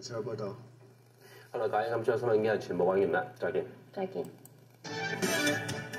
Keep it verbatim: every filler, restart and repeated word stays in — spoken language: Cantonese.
本台報道。 好啦，各位，咁最新聞已經係全部講完啦，再見。 再見。